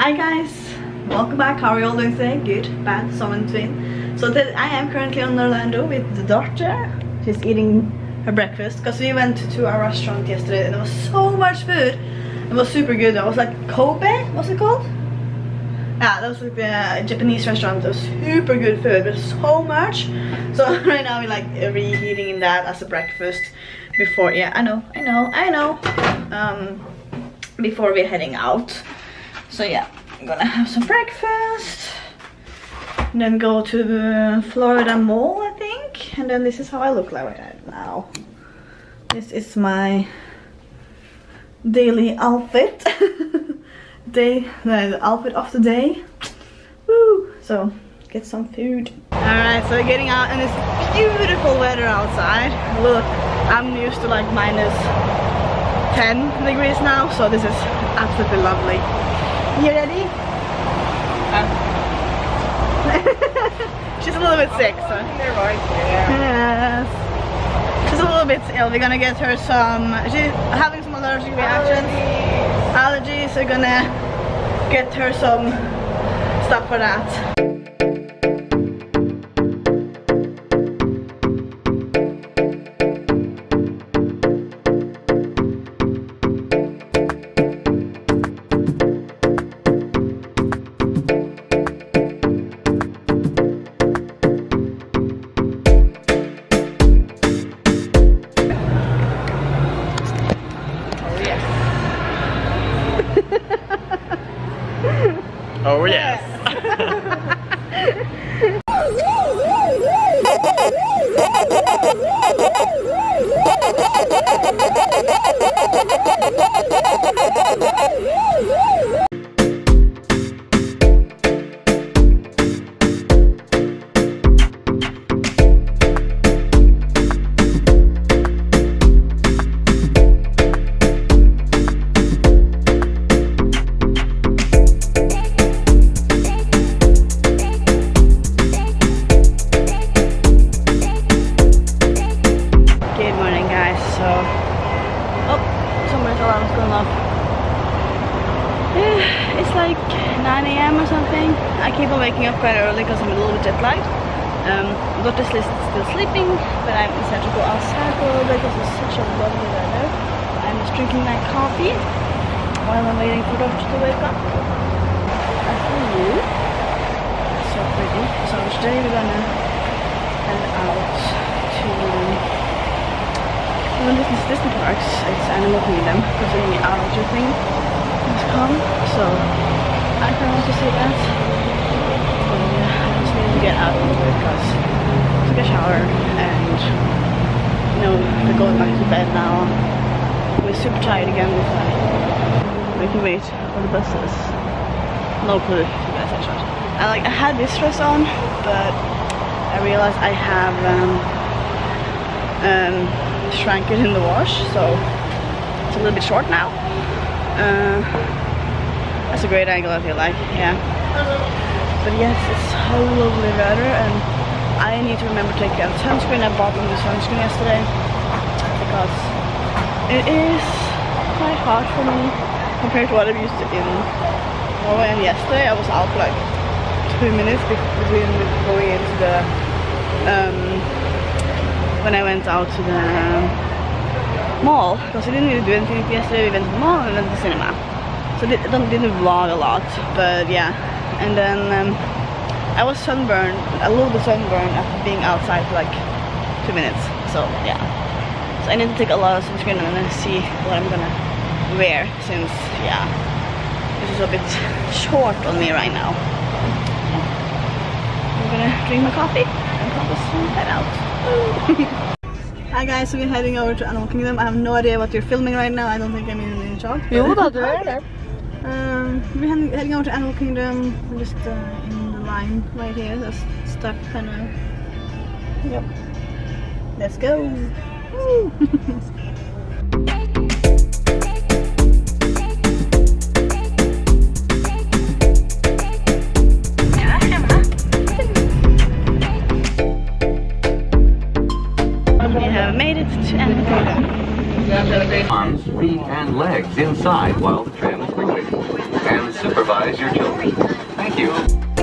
Hi guys, welcome back. How are you all doing today? Good, bad, some in between. So I am currently in Orlando with the daughter. She's eating her breakfast because we went to our restaurant yesterday and there was so much food. It was super good. It was like Kobe, what's it called? Yeah, that was like the Japanese restaurant. It was super good food, but so much. So right now we're like reheating that as a breakfast before. Yeah, I know. Before we're heading out. So yeah, I'm gonna have some breakfast. And then go to the Florida Mall, I think. And then this is how I look like right now. This is my daily outfit. The outfit of the day. Woo! So get some food. Alright, so we're getting out and it's beautiful weather outside. Look, I'm used to like minus 10 degrees now, so this is absolutely lovely. You ready? She's a little bit sick, so yes. She's a little bit ill. We're gonna get her some, she's having some allergic reactions. Allergies, we're gonna get her some stuff for that. Oh yes. It's like 9 AM or something. I keep on waking up quite early because I'm a little bit jet lagged. Daughter's still sleeping, but I decided to go outside for a little bit because it's such a lovely weather. I'm just drinking my coffee while I'm waiting for daughter to wake up. So pretty. So today we're gonna head out to one of these Disney parks. It's Animal Kingdom because the allergy thing has come, so I kind of want to see that. But yeah, I just need to get out of the way because I took a shower and you know, we're going back to bed now. We're super tired again with making wait for the buses. No clue if you guys are. I had this dress on, but I realized I have shrank it in the wash, so it's a little bit short now. That's a great angle, I feel like, yeah. But yes, it's so lovely weather and I need to remember to take out sunscreen. I bought the sunscreen yesterday because it is quite hot for me compared to what I'm used to in Norway. And yesterday I was out for like 2 minutes between going into the when I went out to the mall, because we didn't really do anything yesterday. We went to the mall and went to the cinema, so I didn't vlog a lot, but yeah. And then I was sunburned, a little bit sunburned after being outside for like 2 minutes, so yeah. So I need to take a lot of sunscreen and then see what I'm gonna wear, since yeah, this is a bit short on me right now. I'm gonna drink my coffee and probably head out. Hi guys, so we're heading over to Animal Kingdom. I have no idea what you're filming right now. I don't think I'm in any shot. Jo da, du är där. We're heading over to Animal Kingdom. We're just in the line right here. Just stuck kind of. Yep. Let's go. Woo. Arms, feet, and legs inside while the tram is moving. And supervise. supervise your children. Thank you.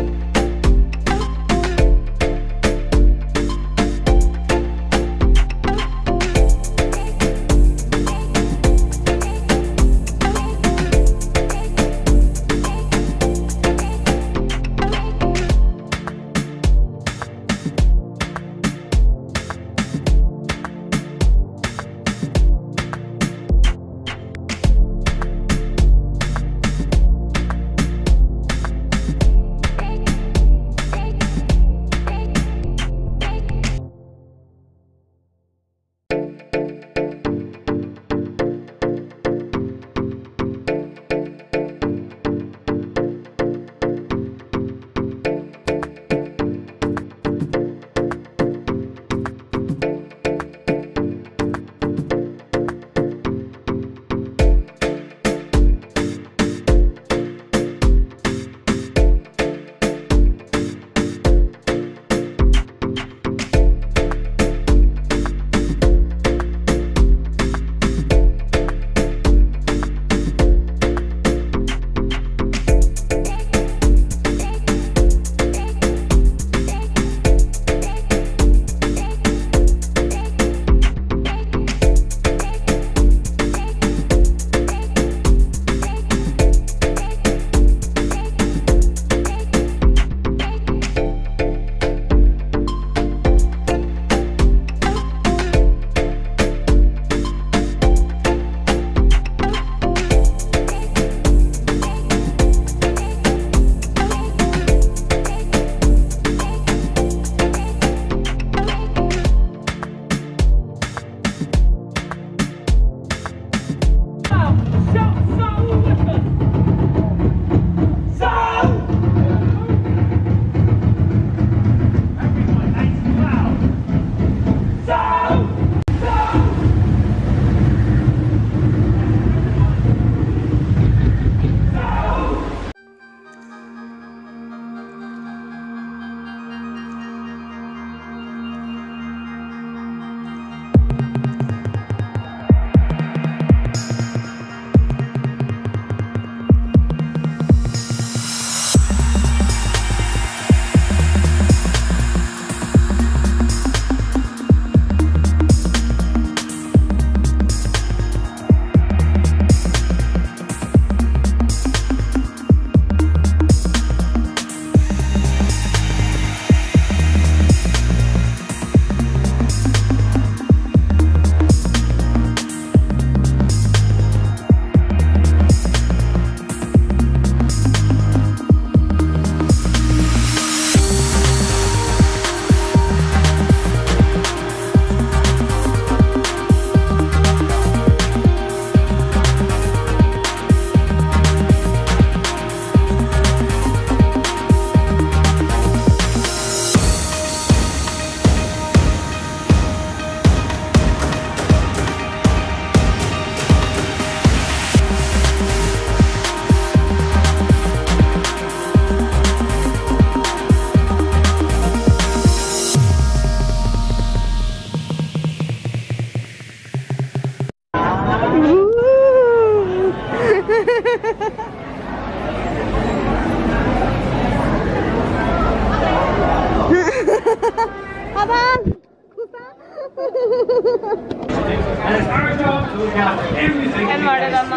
Hvem var det den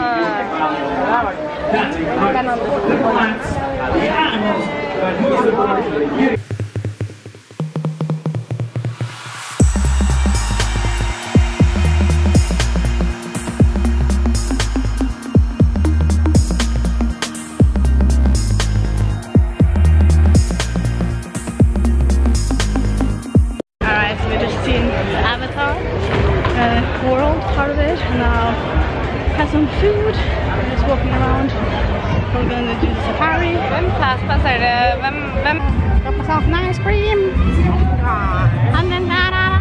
andre? World part of it, and now have some food. We're just walking around. We're going to do the safari. Hvem passerer? Hvem Got myself an ice cream. And then da.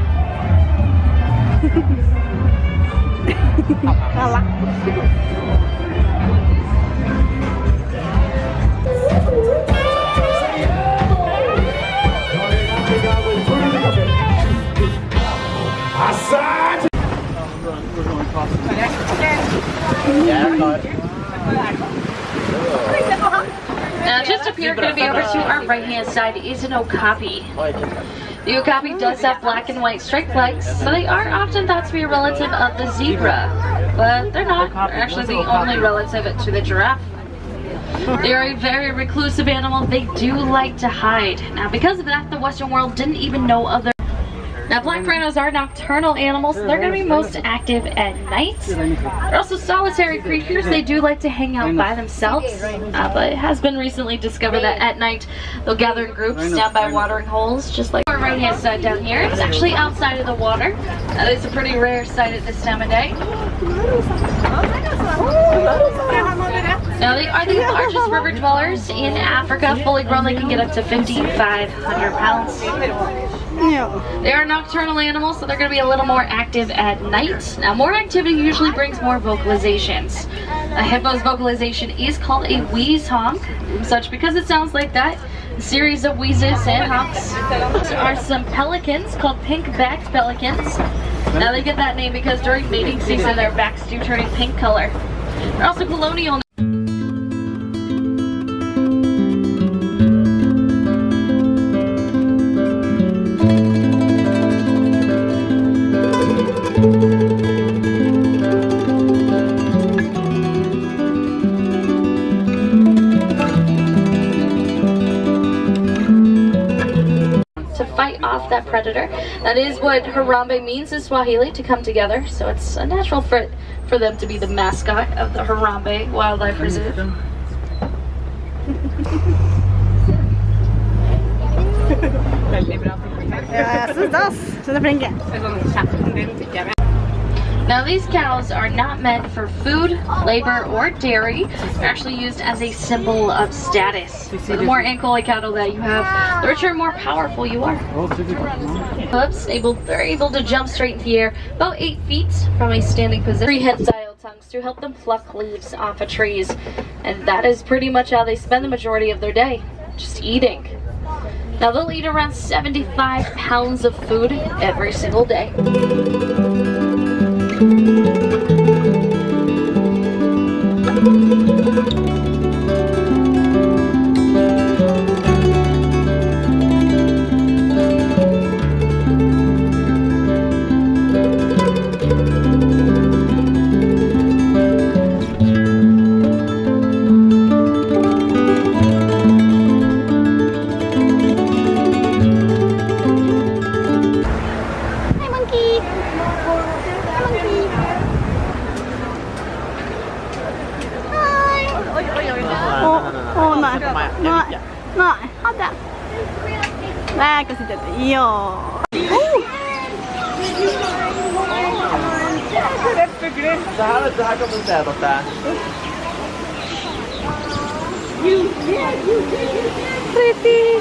Dạ rồi. Now just up here, going to be over to our right hand side is an okapi. The okapi does have black and white striped legs, so they are often thought to be a relative of the zebra, but they're not. They're actually the only relative to the giraffe. They are a very reclusive animal. They do like to hide. Now because of that, the Western world didn't even know of their... Now black rhinos are nocturnal animals, so they're going to be most active at night. They're also solitary creatures. They do like to hang out by themselves, but it has been recently discovered that at night they'll gather in groups down by watering holes, just like our right hand side down here. It's actually outside of the water. It's a pretty rare sight at this time of day. Now they are the largest river dwellers in Africa. Fully grown, they can get up to 5,500 pounds. They are nocturnal animals, so they're going to be a little more active at night. Now, more activity usually brings more vocalizations. A hippo's vocalization is called a wheeze honk, such because it sounds like that. A series of wheezes and honks. There are some pelicans called pink-backed pelicans. Now they get that name because during mating season their backs do turn a pink color. They're also colonial. Off that predator. That is what Harambe means in Swahili, to come together, so it's a natural for them to be the mascot of the Harambe Wildlife Reserve. Now these cows are not meant for food, labor, or dairy. They're actually used as a symbol of status. So the more ankle-like cattle that you have, the richer and more powerful you are. Hooves, they're able to jump straight into the air about 8 feet from a standing position. Prehensile tongues to help them pluck leaves off of trees. And that is pretty much how they spend the majority of their day, just eating. Now they'll eat around 75 pounds of food every single day. Pretty.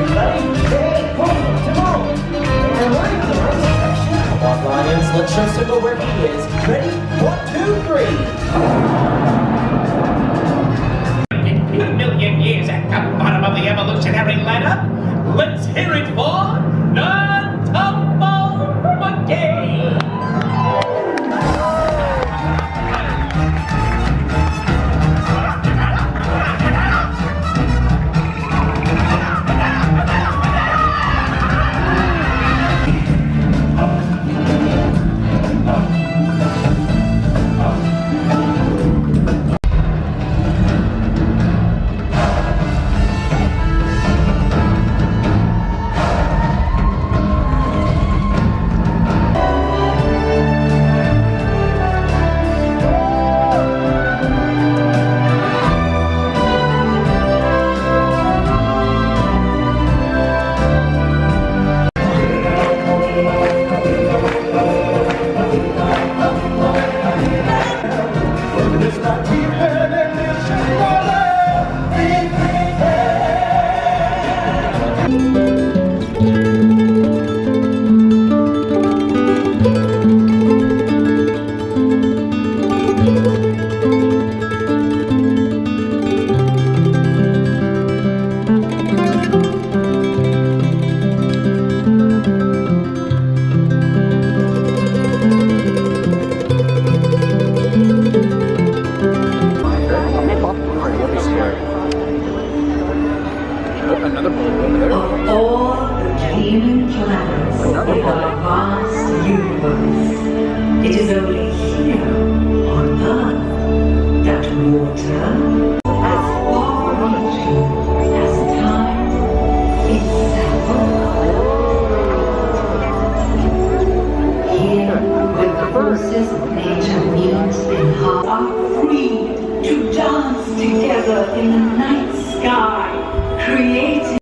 everybody. Hey, welcome to Mo. And we're in the right section. Come on, Lions, let's show Simba where he is. Ready? 1, 2, 3. 50 million years at the bottom of the evolutionary ladder. Let's hear it for Non-Tumble Monkey! Of all the dreaming planets in our vast universe, it is only here on Earth that water, as far-reaching as time itself, here when the forces of nature meet and are free to dance together in the night sky, creating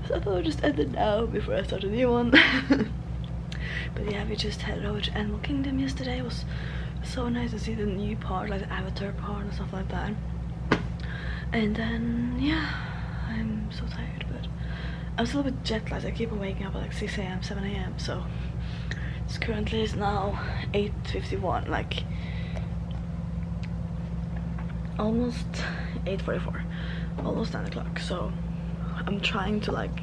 So I thought I'd just end it now before I start a new one. But yeah, we just headed over to Animal Kingdom yesterday. It was so nice to see the new part, like the Avatar part and stuff like that. And then yeah, I'm so tired, but I'm still a bit jet lagged. I keep on waking up at like 6 AM, 7 AM, so it's currently is now 8:51, like almost 8:44, almost 9 o'clock. So I'm trying to like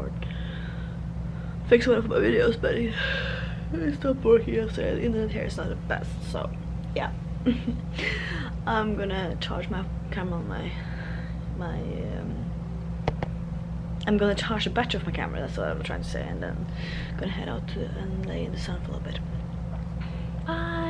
fix one of my videos, but it stopped working yesterday. The internet here is not the best, so yeah. I'm gonna charge my camera on I'm gonna charge the battery of my camera, that's what I'm trying to say, and then I'm gonna head out and lay in the sun for a little bit. Bye!